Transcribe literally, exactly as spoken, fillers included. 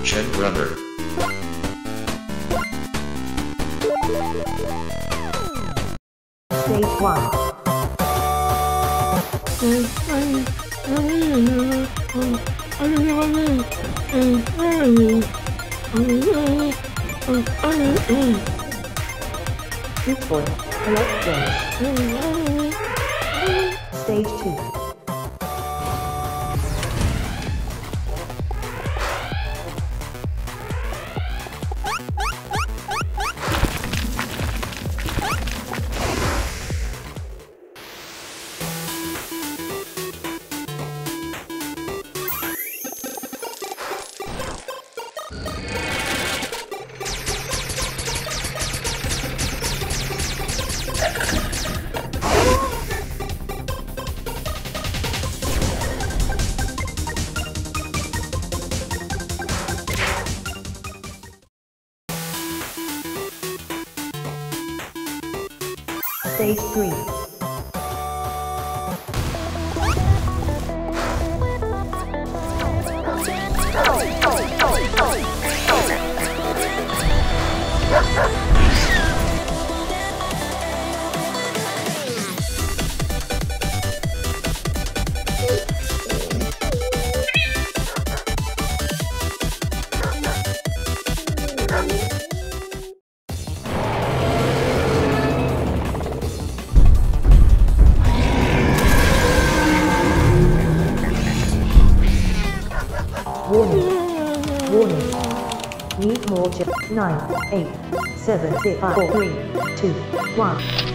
Chen brother. Stage one. Good boy, collect gems. Stage two. Stage three. Warning. Warning. Need more gems. nine, eight, seven, six, five, four, three, two, one.